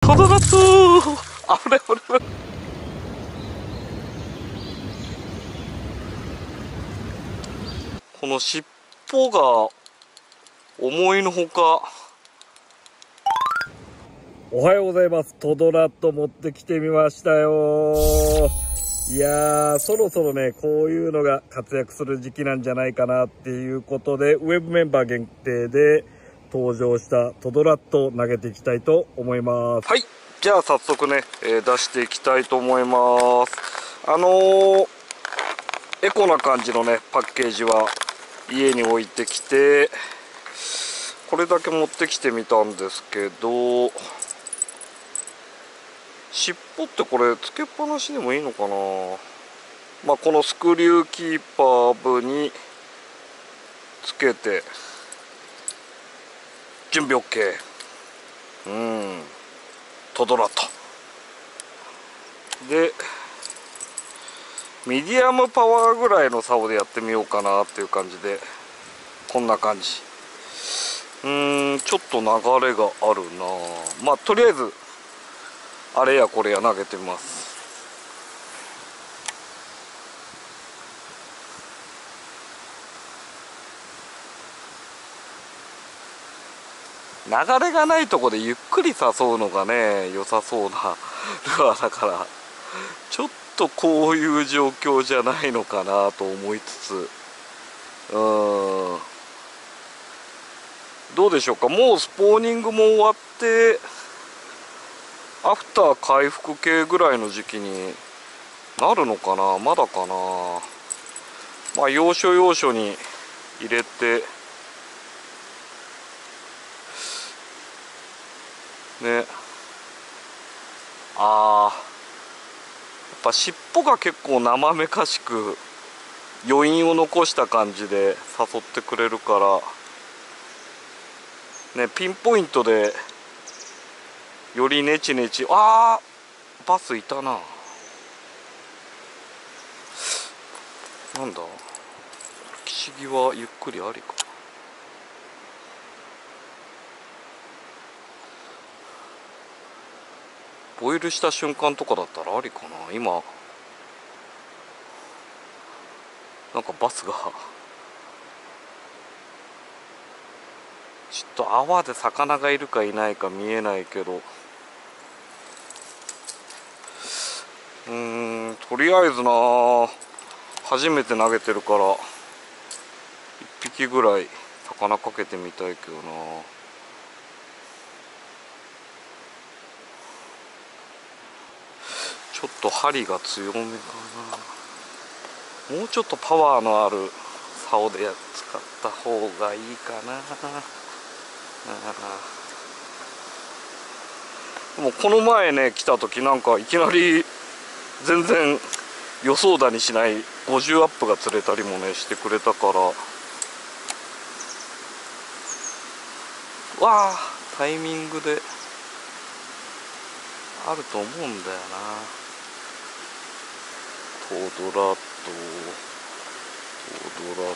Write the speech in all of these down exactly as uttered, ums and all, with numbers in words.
トドラットあれあれあれ、この尻尾が思いのほか。おはようございます。トドラット持ってきてみましたよ。いやー、そろそろね、こういうのが活躍する時期なんじゃないかなっていうことで、ウェブメンバー限定で登場したトドラットを投げていきたいと思います。はい、じゃあ早速ね、えー、出していきたいと思います。あのー、エコな感じのね、パッケージは家に置いてきて、これだけ持ってきてみたんですけど、尻尾ってこれつけっぱなしでもいいのかな。まあこのスクリューキーパー部につけて準備 OK。 うんトドラットでミディアムパワーぐらいの竿でやってみようかなっていう感じで、こんな感じ。うーんちょっと流れがあるな。まあとりあえずあれやこれや投げてみます。流れがないとこでゆっくり誘うのがね良さそうなルアーだから、ちょっとこういう状況じゃないのかなと思いつつ、うーんどうでしょうか。もうスポーニングも終わってアフター回復系ぐらいの時期になるのかな。まだかな。まあ要所要所に入れてね。あーやっぱ尻尾が結構生めかしく余韻を残した感じで誘ってくれるからね、ピンポイントでよりネチネチ。あーバスいたな。なんだ岸際ゆっくりありか。ボイルした瞬間とかだったらありかな。今なんかバスがちょっと泡で魚がいるかいないか見えないけど、うーんとりあえずな初めて投げてるからいっぴきぐらい魚かけてみたいけどな。ちょっと針が強めかな。もうちょっとパワーのある竿で使った方がいいかな。でもこの前ね来た時なんかいきなり全然予想だにしないごじゅうアップが釣れたりもねしてくれたから、わあタイミングであると思うんだよな。トドラットトドラット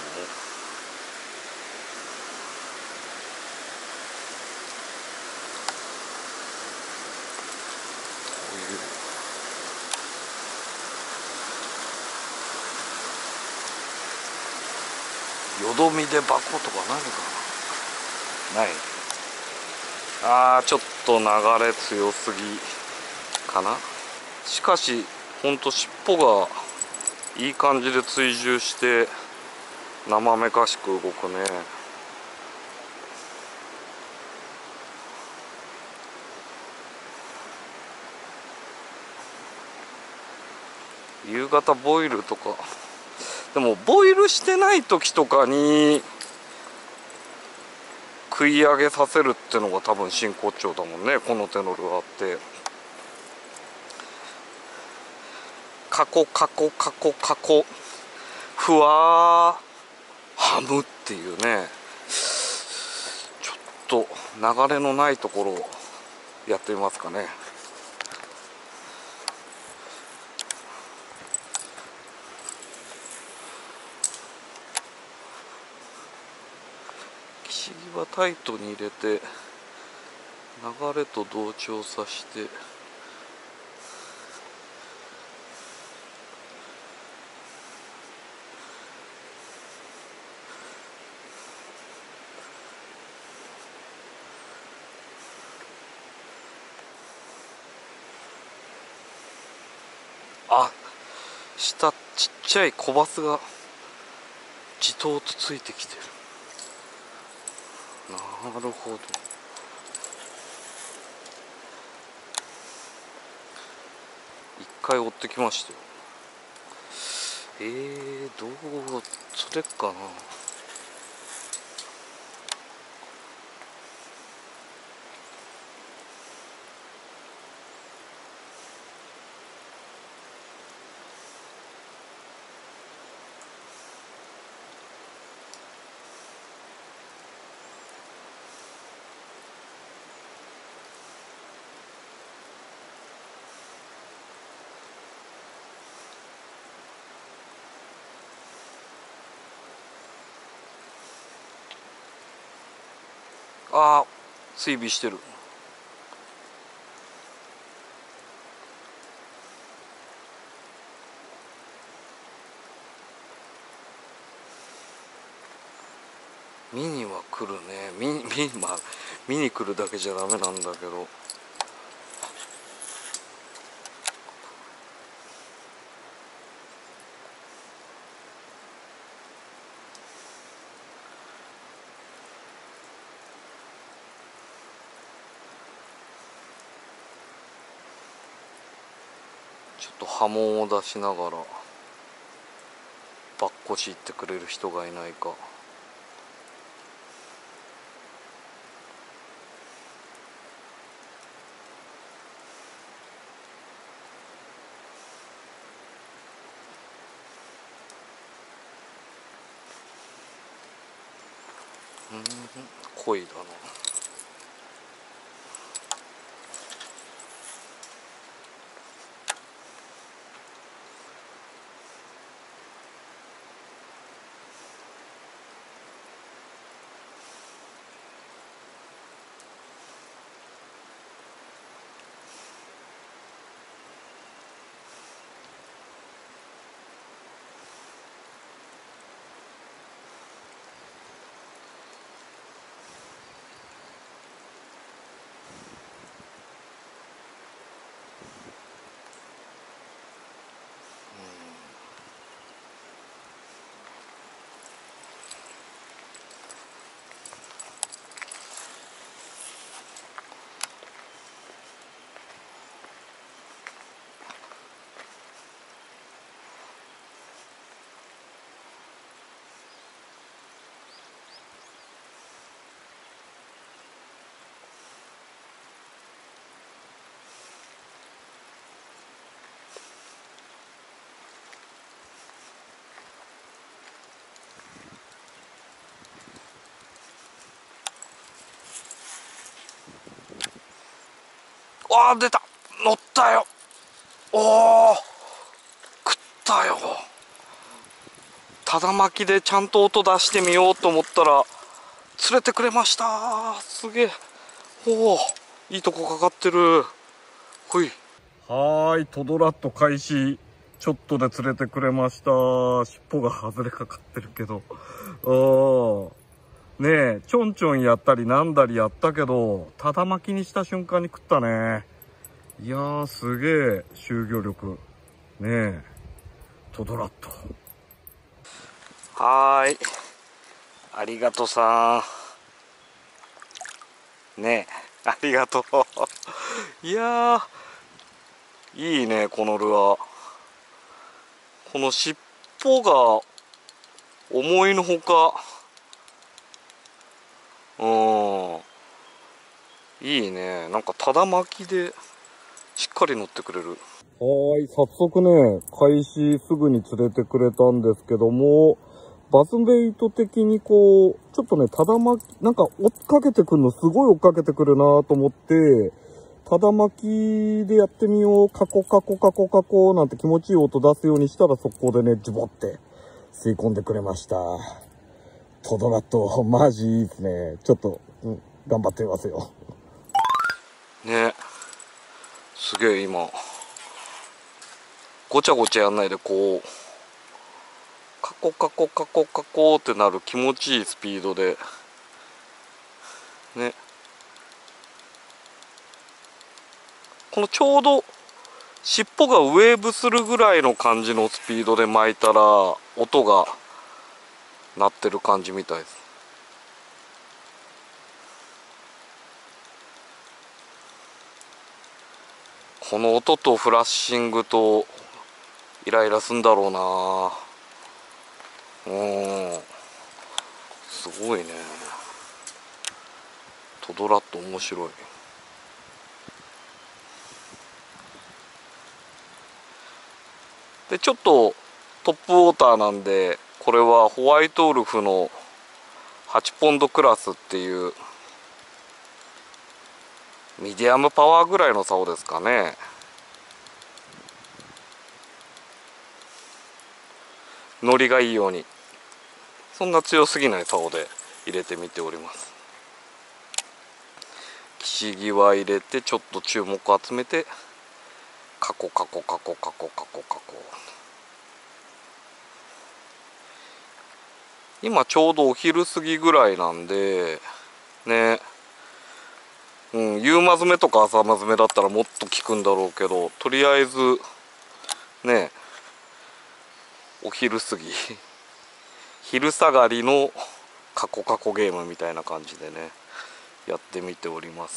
よどみでバコとかないのかな。ない。あーちょっと流れ強すぎかな。しかしほんと尻尾がいい感じで追従して生めかしく動くね。夕方ボイルとかでもボイルしてない時とかに食い上げさせるってのが多分真骨頂だもんね、この手のルアーって。カコカコカコカコふわーハムっていうね、ちょっと流れのないところをやってみますかね。岸際タイトに入れて流れと同調させてあ、下ちっちゃい小バスがじとうとついてきてる。なるほど。一回追ってきましたよ。えー、どう釣れっかな。ああ、追尾してる。見には来るね。見に、見、まあ、見に来るだけじゃダメなんだけど。ちょっと波紋を出しながらバッコシ行ってくれる人がいないか。うん、恋だな。わあ、出た。乗ったよ。おお、食ったよ。ただ巻きでちゃんと音出してみようと思ったら釣れてくれました。すげえ。おお、いいとこかかってる。ほい。はーい、トドラット開始。ちょっとで釣れてくれました。尻尾が外れかかってるけど。ああ。ねえ、ちょんちょんやったりなんだりやったけど、ただ巻きにした瞬間に食ったね。いやー、すげえ、集魚力。ねえ、トドラット。はーい。ありがとさん。ねえ、ありがとう。いやー、いいね、このルアー。この尻尾が、思いのほか、うん。いいね。なんかただ巻きでしっかり乗ってくれる。はーい。早速ね、開始すぐに連れてくれたんですけども、バスベイト的にこう、ちょっとね、ただ巻き、なんか追っかけてくるのすごい追っかけてくるなと思って、ただ巻きでやってみよう、カコカコカコカコなんて気持ちいい音出すようにしたら速攻でね、ジュボって吸い込んでくれました。トドラット、マジいいですね。ちょっと、うん、頑張ってみますよ。 ね、すげえ今ごちゃごちゃやんないでこうカコカコカコカコってなる気持ちいいスピードでね、このちょうど尻尾がウェーブするぐらいの感じのスピードで巻いたら音が鳴ってる感じみたいです。この音とフラッシングとイライラすんだろうな。うん、すごいね。トドラット面白い。でちょっとトップウォーターなんで、これはホワイトウルフのはちポンドクラスっていうミディアムパワーぐらいの竿ですかね。ノリがいいように、そんな強すぎない竿で入れてみております。岸際入れてちょっと注目を集めてカコカコカコカコカコカコ。今ちょうどお昼過ぎぐらいなんでね、うん、夕間詰めとか朝間詰めだったらもっと効くんだろうけど、とりあえずね、お昼過ぎ昼下がりのカコカコゲームみたいな感じでねやってみております。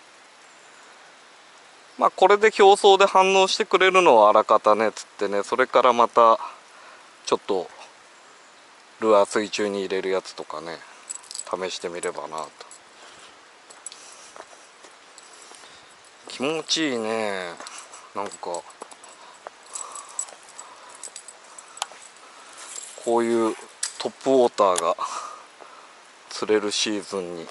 まあこれで表層で反応してくれるのはあらかたねつってね、それからまたちょっとルアー水中に入れるやつとかね試してみればなと。気持ちいいね。なんかこういうトップウォーターが釣れるシーズンに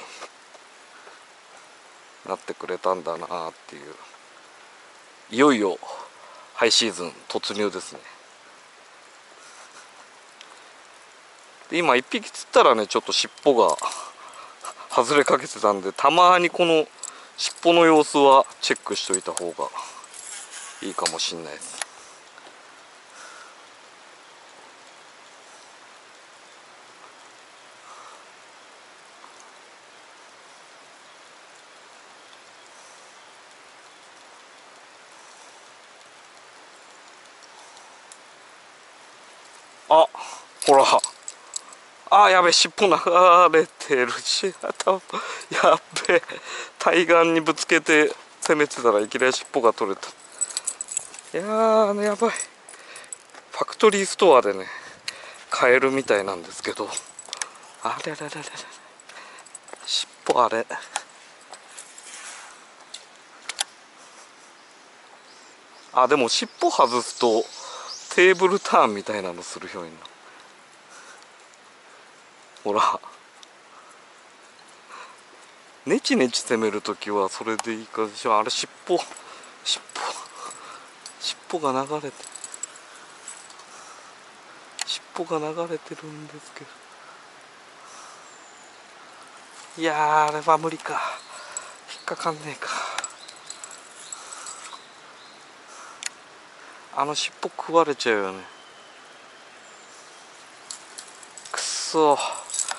なってくれたんだなっていう、いよいよハイシーズン突入ですね。で今いっぴき釣ったらねちょっと尻尾が外れかけてたんで、たまにこの尻尾の様子はチェックしといた方がいいかもしんないです。あ、ほら、あ、やべえ、尻尾流れてるし、やべえ、対岸にぶつけて攻めてたらいきなり尻尾が取れた。いやー、やばい。ファクトリーストアでね買えるみたいなんですけど、あれれれれれ、尻尾あれ、あ、でも尻尾外すとテーブルターンみたいなのするようになる。ほら、ネチネチ攻めるときはそれでいいかでしょ。あれ尻尾尻尾尻尾が流れて尻尾が流れてるんですけど、いやー、あれは無理か、引っかかんねえか。あの尻尾食われちゃうよね。くそー、こ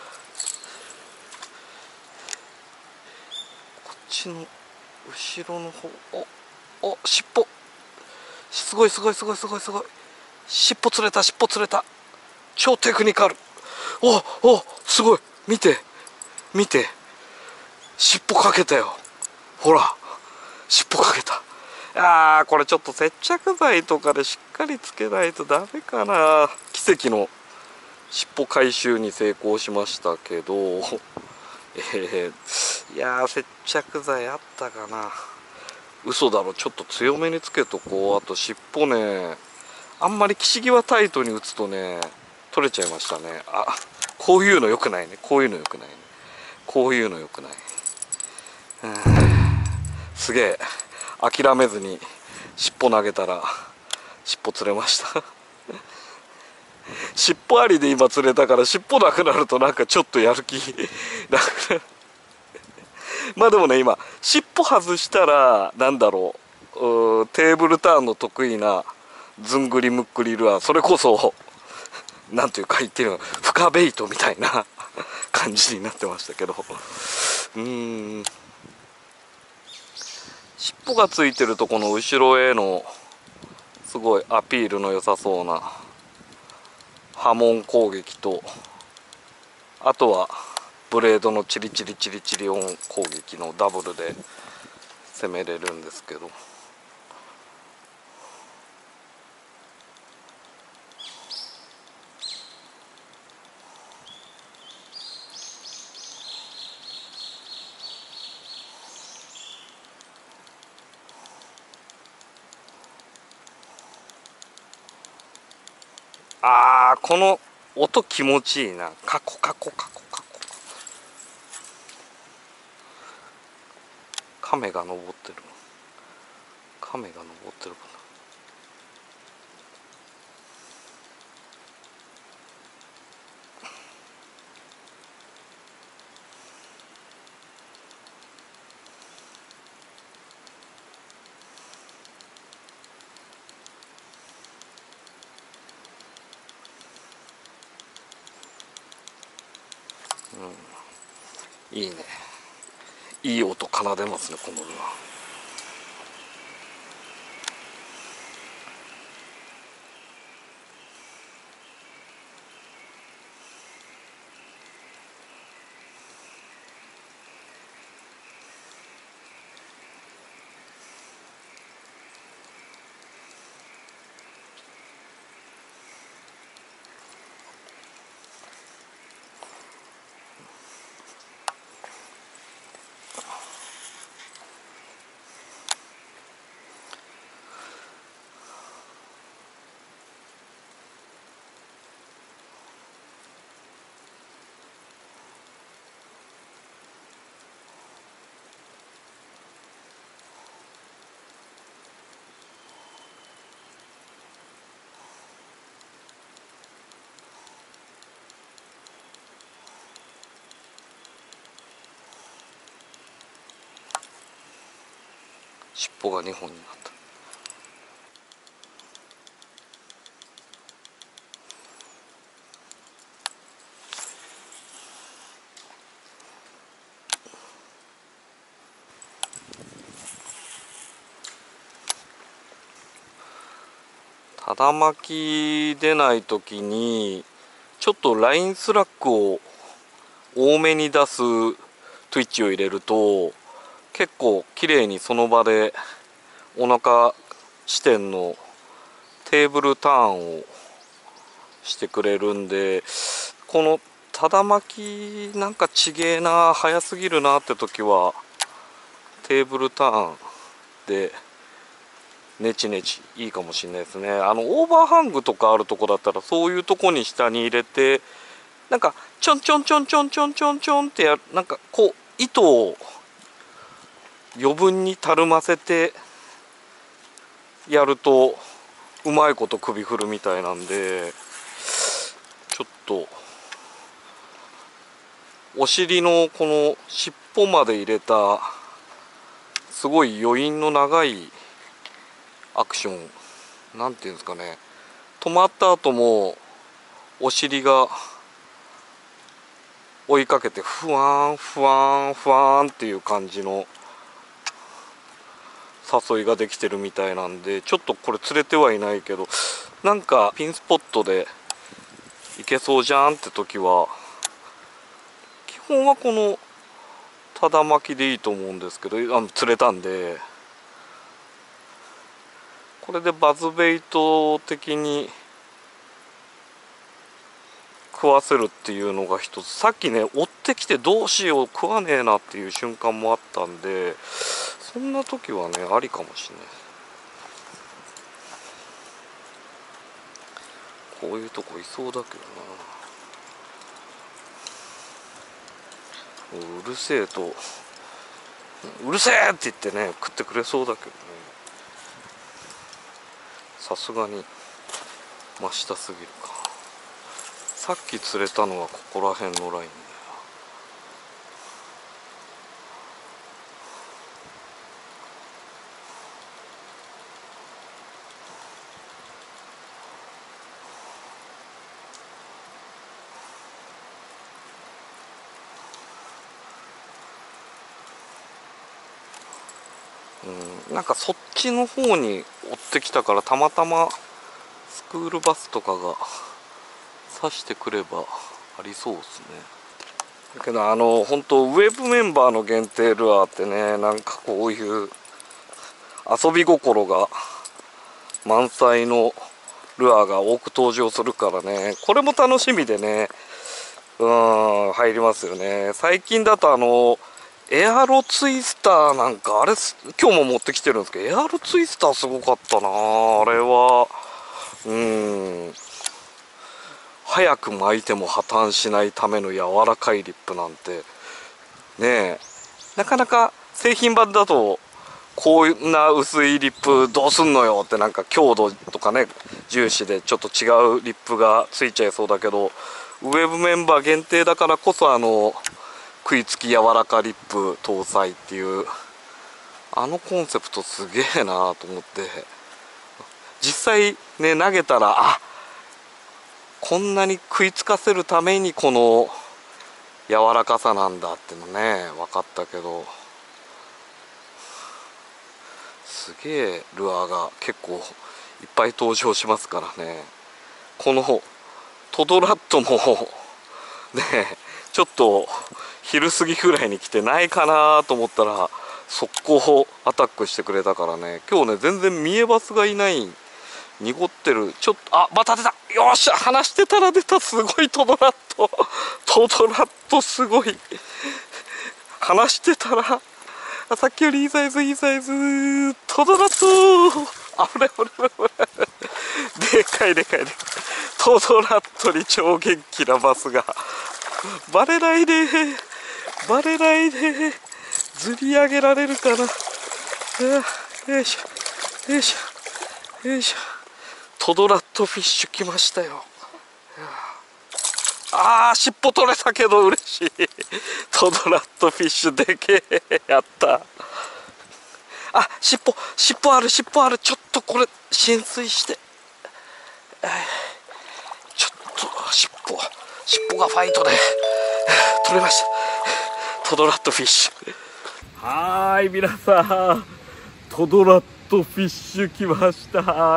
っちの後ろの方、おお、尻尾、すごいすごいすごいすごいすごい、尻尾釣れた、尻尾釣れた、超テクニカル。おお、すごい、見て見て、尻尾かけたよ。ほら、尻尾かけた。あー、これちょっと接着剤とかでしっかりつけないとダメかな。奇跡の尻尾回収に成功しましたけど、えー、いやー、接着剤あったかな。嘘だろ、ちょっと強めにつけとこう。あと尻尾ね、あんまり岸際タイトに打つとね取れちゃいましたね。あ、こういうのよくないね、こういうのよくないね、こういうのよくない。すげえ諦めずに尻尾投げたら尻尾釣れました尻尾ありで今釣れたから、尻尾なくなるとなんかちょっとやる気なくなるまあでもね、今尻尾外したらなんだろう、うーテーブルターンの得意なずんぐりむっくりルアー、それこそなんていうか言ってるの深ベイトみたいな感じになってましたけど、うーん、尻尾がついてるとこの後ろへのすごいアピールの良さそうな波紋攻撃と、あとはブレードのチリチリチリチリ音攻撃のダブルで攻めれるんですけど、あー、この音気持ちいいな。カコカコカコカコ。亀が登ってる。亀が登ってるかな。うん、いいね。いい音奏でますね、このルアー。尻尾がにほんになった。ただ巻き出ない時にちょっとラインスラックを多めに出すトゥイッチを入れると結構綺麗にその場でお腹支点のテーブルターンをしてくれるんで、このただ巻きなんかちげえな、早すぎるなって時はテーブルターンでネチネチいいかもしれないですね。あのオーバーハングとかあるとこだったらそういうとこに下に入れてなんかちょんちょんちょんちょんちょんちょんちょんってやる、なんかこう糸を余分にたるませてやるとうまいこと首振るみたいなんで、ちょっとお尻のこの尻尾まで入れたすごい余韻の長いアクション、なんていうんですかね、止まった後もお尻が追いかけてふわんふわんふわんっていう感じの誘いができてるみたいなんで、ちょっとこれ釣れてはいないけどなんかピンスポットでいけそうじゃんって時は基本はこのただ巻きでいいと思うんですけど、あの釣れたんでこれでバズベイト的に食わせるっていうのが一つ、さっきね追ってきてどうしよう食わねえなっていう瞬間もあったんで、そんな時はねありかもしれない。こういうとこいそうだけどな。うるせえとうるせえって言ってね食ってくれそうだけどね、さすがに真下すぎるか。さっき釣れたのはここら辺のライン。 うん、なんかそっちの方に追ってきたから、たまたまスクールバスとかが刺してくればありそうですね。だけどあの本当ウェブメンバーの限定ルアーってね、なんかこういう遊び心が満載のルアーが多く登場するからね、これも楽しみでね、うん入りますよね。最近だとあのエアロツイスターなんかあれ今日も持ってきてるんですけど、エアロツイスターすごかったなあれは。うん早く巻いても破綻しないための柔らかいリップなんてねえ、なかなか製品版だとこんな薄いリップどうすんのよって、なんか強度とかね重視でちょっと違うリップがついちゃいそうだけど、ウェブメンバー限定だからこそあの食いつき柔らかリップ搭載っていうあのコンセプトすげえなと思って、実際ね投げたら、あこんなに食いつかせるためにこの柔らかさなんだってのね分かったけど、すげえルアーが結構いっぱい登場しますからね。このトドラットもねちょっと昼過ぎぐらいに来てないかなと思ったら速攻アタックしてくれたからね、今日ね全然見えバスがいない、濁ってる、ちょっとあまた出た、よっしゃ離してたら出た、すごいトドラットトドラットすごい離してたらさっきよりいいサイズいいサイズトドラットあぶれあぶれあぶれでかいでかいでかいトドラットに超元気なバスがバレないでバレないでずり上げられるかな。よいしょよいしょよいしょ、トドラットフィッシュ来ましたよ。あー尻尾取れたけど嬉しいトドラットフィッシュでけえ、やった。あ尻尾尻尾ある尻尾ある、ちょっとこれ浸水してちょっと尻尾尻尾がファイトで取れましたトドラットフィッシュ。はーい皆さん、トドラットフィッシュ来ました。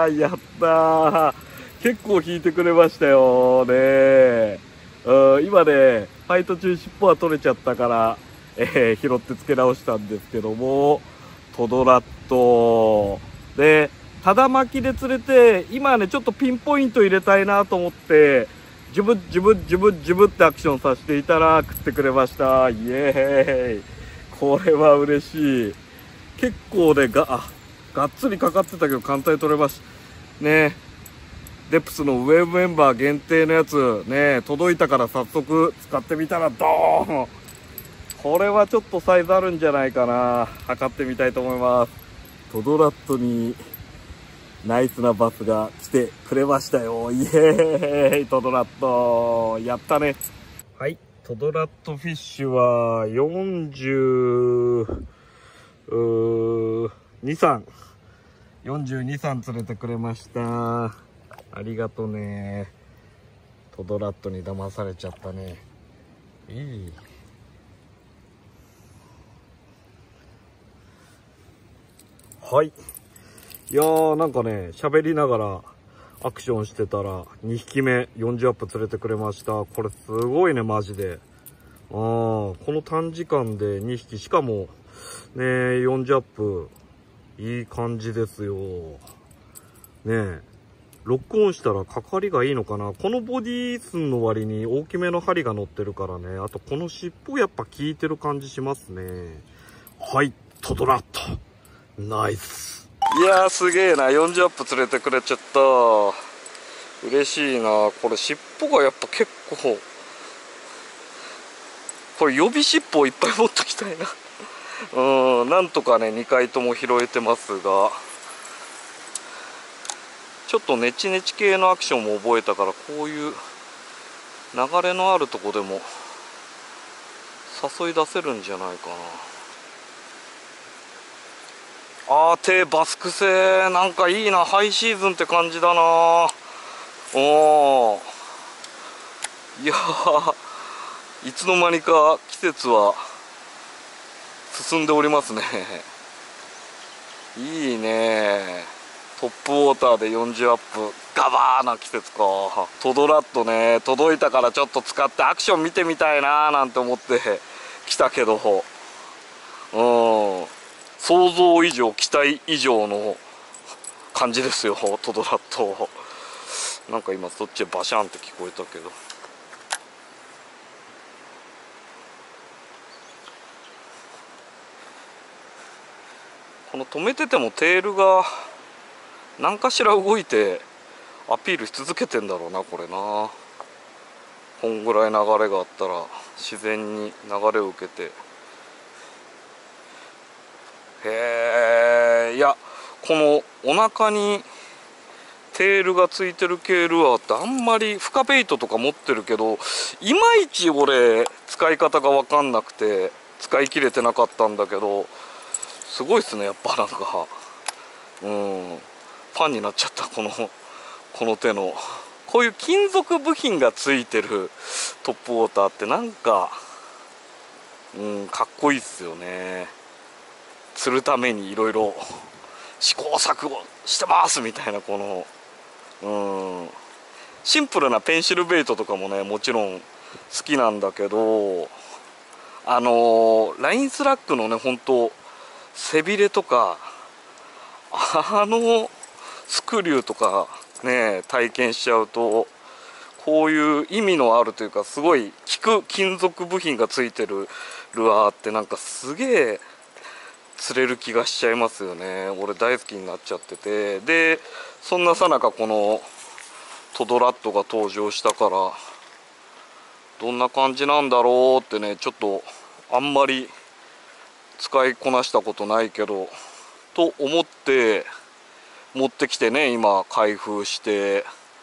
やったー、結構引いてくれましたよね。うん今ねファイト中尻尾は取れちゃったから、えー、拾って付け直したんですけども、トドラットでただ巻きで釣れて、今ねちょっとピンポイント入れたいなと思ってジュブジュブジュブジュブってアクションさせていたら食ってくれました。イエーイ、これは嬉しい。結構ねがあがっつりかかってたけど簡単に取れましたね。デプスのウェブメンバー限定のやつね届いたから早速使ってみたらドーン、これはちょっとサイズあるんじゃないかな。測ってみたいと思います。トドラットにナイスなバスが来てくれましたよ。イエーイトドラットやったね。はい、トドラットフィッシュはよんじゅうにさんよんじゅうにさん釣れてくれました。ありがとね。トドラットに騙されちゃったね。いいはい、いやーなんかね喋りながらアクションしてたらにひきめよんじゅうアップ釣れてくれました。これすごいねマジで。あーこの短時間でにひき、しかもねよんじゅうアップいい感じですよね。えロックオンしたらかかりがいいのかな。このボディ寸の割に大きめの針が乗ってるからね。あとこの尻尾やっぱ効いてる感じしますね。はい、トドラットナイス。いやーすげえな、よんじゅうアップ釣れてくれちゃった。嬉しいな。これ尻尾がやっぱ結構、これ予備尻尾をいっぱい持っときたいなうんなんとかねにかいとも拾えてますが、ちょっとネチネチ系のアクションも覚えたから、こういう流れのあるとこでも誘い出せるんじゃないかな。あー手バスク製なんかいいな。ハイシーズンって感じだな。おーいやーいつの間にか季節は進んでおりますね。 いいね。トップウォーターでよんじゅうアップガバーな季節か。トドラットね、届いたからちょっと使ってアクション見てみたいなーなんて思って来たけど、うん、想像以上期待以上の感じですよトドラット。なんか今そっちバシャンって聞こえたけど、この止めててもテールが何かしら動いてアピールし続けてんだろうなこれな。こんぐらい流れがあったら自然に流れを受けて、へえ。いや、このお腹にテールがついてる系ルアーってあんまり深ベイトとか持ってるけど、いまいち俺使い方が分かんなくて使い切れてなかったんだけど、すごいっすねやっぱ。なんかうんファンになっちゃった。このこの手のこういう金属部品がついてるトップウォーターってなんかうんかっこいいっすよね。釣るためにいろいろ試行錯誤してますみたいな、このうんシンプルなペンシルベイトとかもねもちろん好きなんだけど、あのー、ラインスラックのねほんと背びれとかあのスクリューとかね体験しちゃうと、こういう意味のあるというかすごい効く金属部品がついてるルアーってなんかすげえ釣れる気がしちゃいますよね。俺大好きになっちゃってて、でそんなさなかこのトドラットが登場したから、どんな感じなんだろうってね、ちょっとあんまり使いこなしたことないけどと思って持ってきてね、今開封して、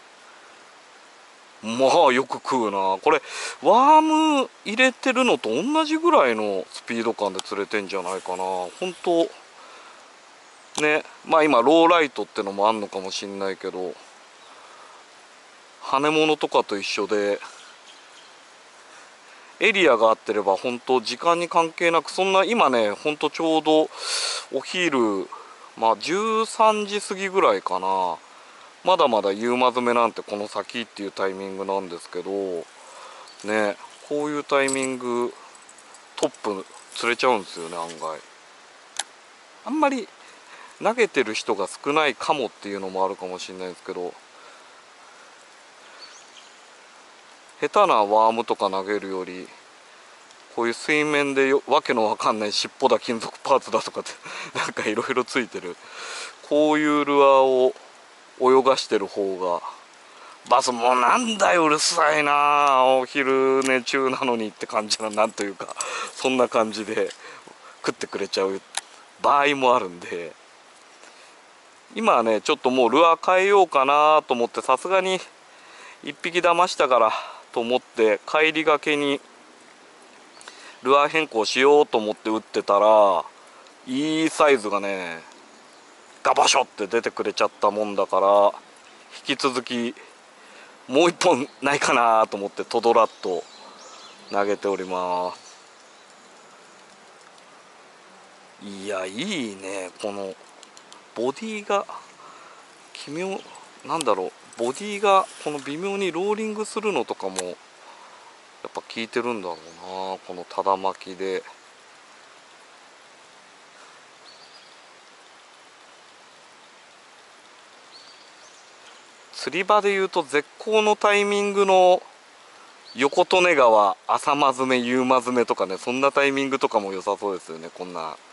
まあよく食うなこれ。ワーム入れてるのと同じぐらいのスピード感で釣れてんじゃないかな本当ね。まあ今ローライトってのもあんのかもしんないけど、羽物とかと一緒でエリアが合ってれば本当時間に関係なく、そんな今ね本当ちょうどお昼まあじゅうさんじ過ぎぐらいかな。まだまだ夕間詰めなんてこの先っていうタイミングなんですけどね、こういうタイミングトップ釣れちゃうんですよね案外。あんまり投げてる人が少ないかもっていうのもあるかもしれないですけど、下手なワームとか投げるよりこういう水面でよわけのわかんない尻尾だ金属パーツだとかってなんかいろいろついてるこういうルアーを泳がしてる方がバスもうなんだようるさいなお昼寝中なのにって感じな、なんというかそんな感じで食ってくれちゃう場合もあるんで、今はねちょっともうルアー変えようかなと思って、さすがにいっぴき騙したからと思って帰りがけにルアー変更しようと思って打ってたら、いいサイズがねガバショって出てくれちゃったもんだから、引き続きもう一本ないかなと思ってトドラット投げております。いやいいね、このボディが奇妙なんだろう、ボディがこの微妙にローリングするのとかもやっぱ効いてるんだろうな、このただ巻きで。釣り場でいうと絶好のタイミングの横利根川朝間詰め夕間詰めとかね、そんなタイミングとかも良さそうですよね。こんな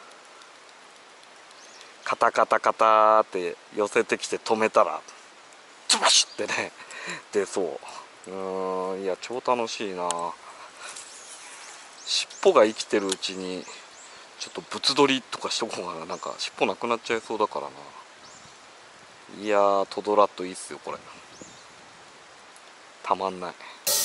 カタカタカタって寄せてきて止めたらズバシュってね出そう。うーんいや超楽しいな。尻尾が生きてるうちにちょっとぶつ取りとかしとこうかな。なんか尻尾なくなっちゃいそうだからな。いやートドラットいいっすよこれ、たまんない。